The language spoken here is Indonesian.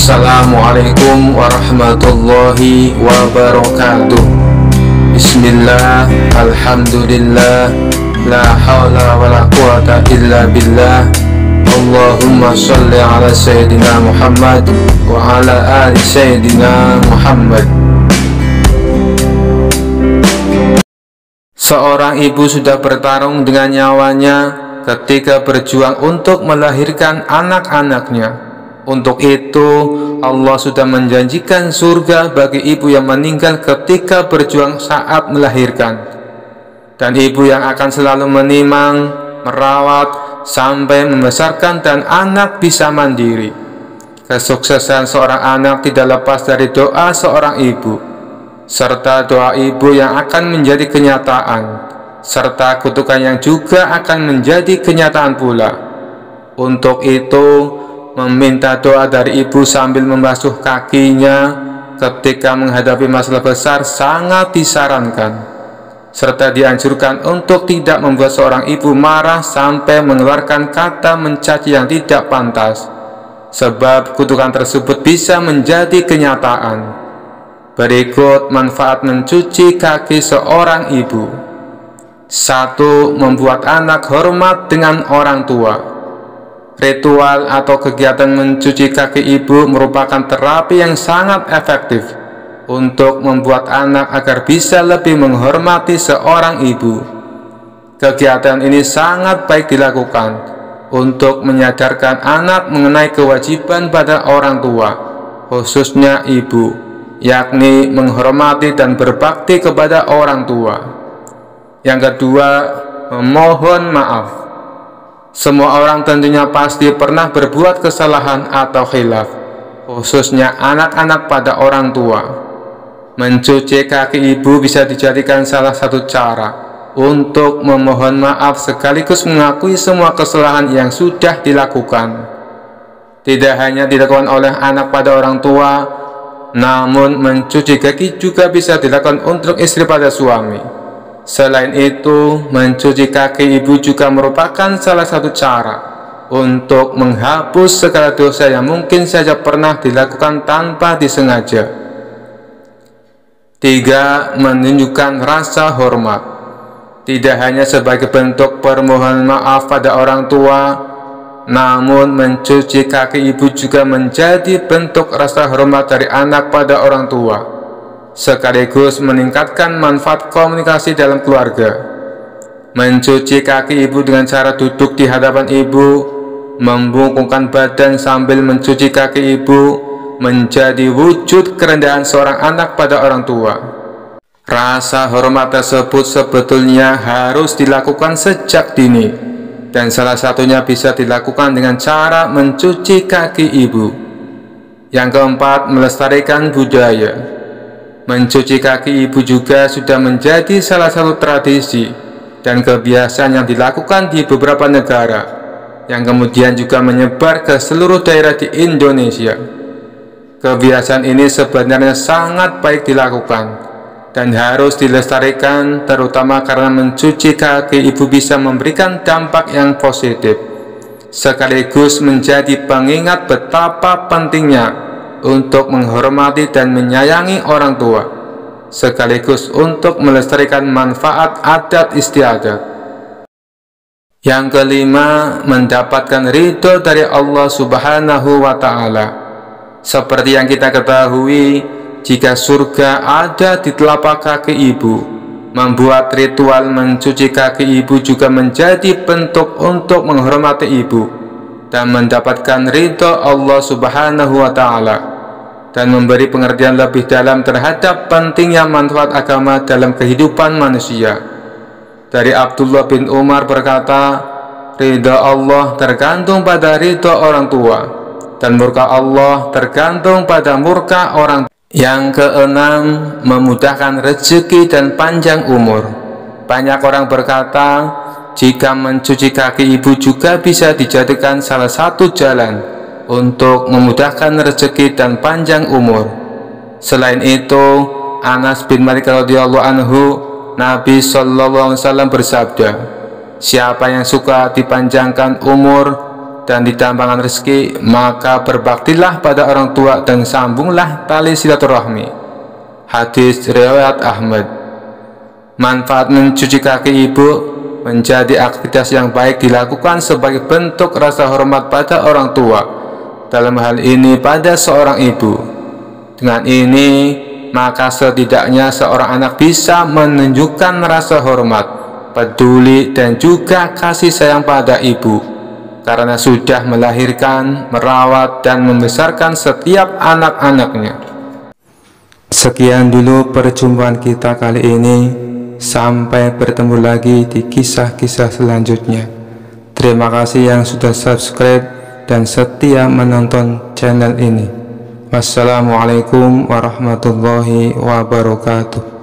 Assalamualaikum warahmatullahi wabarakatuh. Bismillah, alhamdulillah, la hawla wa la quwata illa billah. Allahumma salli ala Sayyidina Muhammad wa ala ali Sayyidina Muhammad. Seorang ibu sudah bertarung dengan nyawanya ketika berjuang untuk melahirkan anak-anaknya. Untuk itu Allah sudah menjanjikan surga bagi ibu yang meninggal ketika berjuang saat melahirkan, dan ibu yang akan selalu menimang, merawat sampai membesarkan dan anak bisa mandiri. Kesuksesan seorang anak tidak lepas dari doa seorang ibu, serta doa ibu yang akan menjadi kenyataan, serta kutukan yang juga akan menjadi kenyataan pula. Untuk itu meminta doa dari ibu sambil membasuh kakinya ketika menghadapi masalah besar sangat disarankan, serta dianjurkan untuk tidak membuat seorang ibu marah sampai mengeluarkan kata mencaci yang tidak pantas, sebab kutukan tersebut bisa menjadi kenyataan. Berikut manfaat mencuci kaki seorang ibu. 1. Membuat anak hormat dengan orang tua. Ritual atau kegiatan mencuci kaki ibu merupakan terapi yang sangat efektif untuk membuat anak agar bisa lebih menghormati seorang ibu. Kegiatan ini sangat baik dilakukan untuk menyadarkan anak mengenai kewajiban pada orang tua, khususnya ibu, yakni menghormati dan berbakti kepada orang tua. Yang kedua, memohon maaf. Semua orang tentunya pasti pernah berbuat kesalahan atau khilaf, khususnya anak-anak pada orang tua. Mencuci kaki ibu bisa dijadikan salah satu cara untuk memohon maaf sekaligus mengakui semua kesalahan yang sudah dilakukan. Tidak hanya dilakukan oleh anak pada orang tua, namun mencuci kaki juga bisa dilakukan untuk istri pada suami. Selain itu, mencuci kaki ibu juga merupakan salah satu cara untuk menghapus segala dosa yang mungkin saja pernah dilakukan tanpa disengaja. 3. Menunjukkan rasa hormat. Tidak hanya sebagai bentuk permohonan maaf pada orang tua, namun mencuci kaki ibu juga menjadi bentuk rasa hormat dari anak pada orang tua, sekaligus meningkatkan manfaat komunikasi dalam keluarga. Mencuci kaki ibu dengan cara duduk di hadapan ibu, membungkukkan badan sambil mencuci kaki ibu, menjadi wujud kerendahan seorang anak pada orang tua. Rasa hormat tersebut sebetulnya harus dilakukan sejak dini, dan salah satunya bisa dilakukan dengan cara mencuci kaki ibu. Yang keempat, melestarikan budaya. Mencuci kaki ibu juga sudah menjadi salah satu tradisi dan kebiasaan yang dilakukan di beberapa negara, yang kemudian juga menyebar ke seluruh daerah di Indonesia. Kebiasaan ini sebenarnya sangat baik dilakukan dan harus dilestarikan, terutama karena mencuci kaki ibu bisa memberikan dampak yang positif, sekaligus menjadi pengingat betapa pentingnya untuk menghormati dan menyayangi orang tua, sekaligus untuk melestarikan manfaat adat istiadat. Yang kelima, mendapatkan ridho dari Allah Subhanahu wa Ta'ala. Seperti yang kita ketahui, jika surga ada di telapak kaki ibu, membuat ritual mencuci kaki ibu juga menjadi bentuk untuk menghormati ibu dan mendapatkan ridho Allah Subhanahu wa Ta'ala, dan memberi pengertian lebih dalam terhadap pentingnya manfaat agama dalam kehidupan manusia. Dari Abdullah bin Umar berkata, ridha Allah tergantung pada ridha orang tua, dan murka Allah tergantung pada murka orang tua. Yang keenam, memudahkan rezeki dan panjang umur. Banyak orang berkata, jika mencuci kaki ibu juga bisa dijadikan salah satu jalan untuk memudahkan rezeki dan panjang umur. Selain itu, Anas bin Malik radhiyallahu anhu, Nabi sallallahu alaihi wasallam bersabda, siapa yang suka dipanjangkan umur, dan ditambahkan rezeki, maka berbaktilah pada orang tua dan sambunglah tali silaturahmi. Hadis riwayat Ahmad. Manfaat mencuci kaki ibu menjadi aktivitas yang baik dilakukan sebagai bentuk rasa hormat pada orang tua, dalam hal ini pada seorang ibu. Dengan ini, maka setidaknya seorang anak bisa menunjukkan rasa hormat, peduli, dan juga kasih sayang pada ibu, karena sudah melahirkan, merawat, dan membesarkan setiap anak-anaknya. Sekian dulu perjumpaan kita kali ini. Sampai bertemu lagi di kisah-kisah selanjutnya. Terima kasih yang sudah subscribe dan setia menonton channel ini. Wassalamualaikum warahmatullahi wabarakatuh.